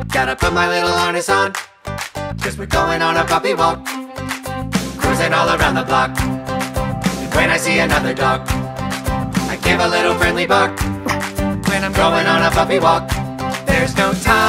Gotta put my little harness on, 'cause we're going on a puppy walk. Cruising all around the block, and when I see another dog, I give a little friendly bark. When I'm going on a puppy walk, there's no time